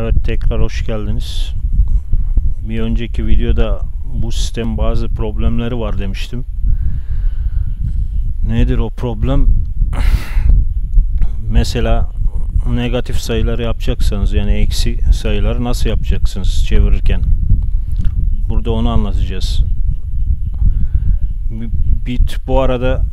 Evet, tekrar hoş geldiniz. Bir önceki videoda bu sistem bazı problemleri var demiştim. Nedir o problem? Mesela negatif sayıları yapacaksanız, yani eksi sayıları nasıl yapacaksınız çevirirken? Burada onu anlatacağız. Bit bu arada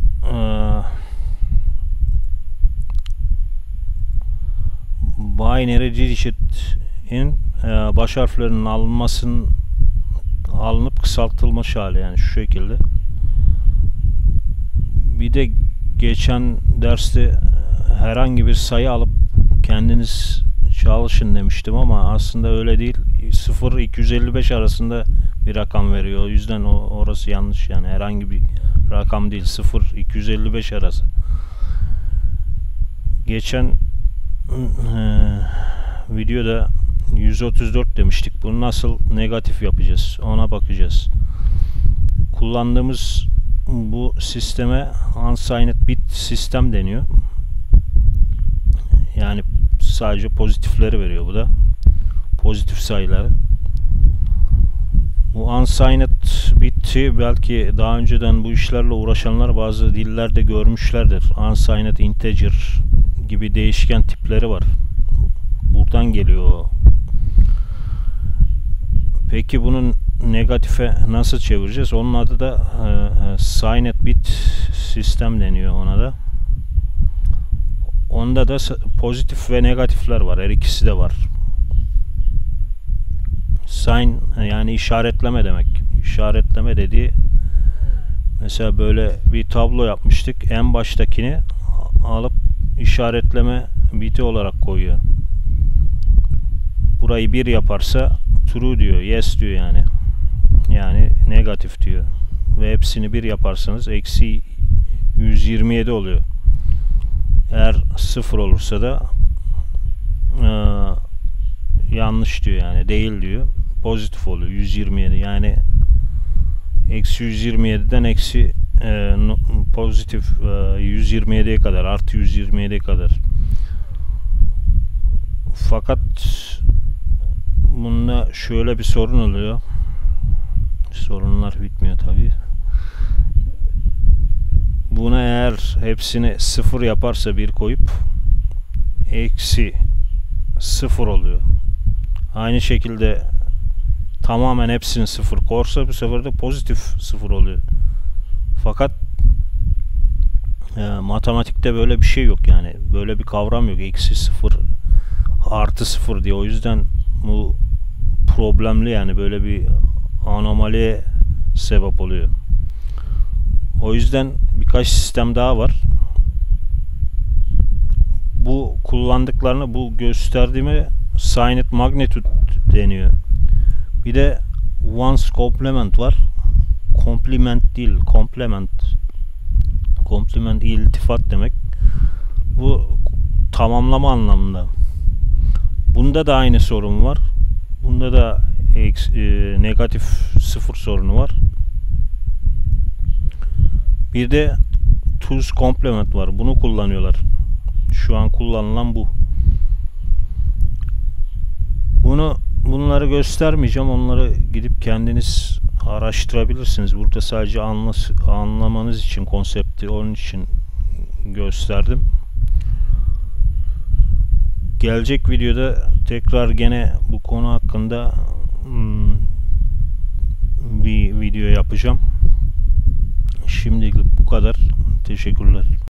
binary digit'in baş harflerinin alınıp kısaltılmış hali, yani şu şekilde. Bir de geçen derste herhangi bir sayı alıp kendiniz çalışın demiştim ama aslında öyle değil. 0-255 arasında bir rakam veriyor. O yüzden orası yanlış, yani herhangi bir rakam değil. 0-255 arası. Geçen videoda 134 demiştik. Bunu nasıl negatif yapacağız? Ona bakacağız. Kullandığımız bu sisteme unsigned bit sistem deniyor. Yani sadece pozitifleri veriyor bu da. Pozitif sayıları. Bu unsigned bit'i belki daha önceden bu işlerle uğraşanlar bazı dillerde görmüşlerdir. Unsigned integer gibi değişken tipleri var. Buradan geliyor o. Peki bunun negatife nasıl çevireceğiz? Onun adı da signed bit sistem deniyor ona da. Onda da pozitif ve negatifler var. Her ikisi de var. Sign yani işaretleme demek. İşaretleme dediği, mesela böyle bir tablo yapmıştık. En baştakini alıp işaretleme biti olarak koyuyor. Burayı 1 yaparsa true diyor, yes diyor yani. Yani negatif diyor. Ve hepsini 1 yaparsanız eksi 127 oluyor. Eğer 0 olursa da yanlış diyor, yani değil diyor. Pozitif oluyor 127, yani eksi 127'den eksi pozitif 127'ye kadar, artı 127'ye kadar. Fakat bunda şöyle bir sorun oluyor. Sorunlar bitmiyor tabii. Buna eğer hepsini 0 yaparsa, 1 koyup eksi 0 oluyor. Aynı şekilde tamamen hepsini 0 korsa bu sefer de pozitif 0 oluyor. Fakat matematikte böyle bir şey yok, yani böyle bir kavram yok. Eksi 0 artı 0 diye. O yüzden bu problemli, yani böyle bir anomaliye sebep oluyor. O yüzden birkaç sistem daha var. Bu kullandıklarını, bu gösterdiğimi signed magnitude deniyor. Bir de ones complement var. Complement değil, complement. Complement iltifat demek. Bu tamamlama anlamında. Bunda da aynı sorun var. Bunda da negatif 0 sorunu var. Bir de two's complement var. Bunu kullanıyorlar. Şu an kullanılan bu. Bunları göstermeyeceğim. Onları gidip kendiniz araştırabilirsiniz. Burada sadece anlamanız için, konsepti onun için gösterdim. Gelecek videoda tekrar gene bu konu hakkında bir video yapacağım. Şimdilik bu kadar. Teşekkürler.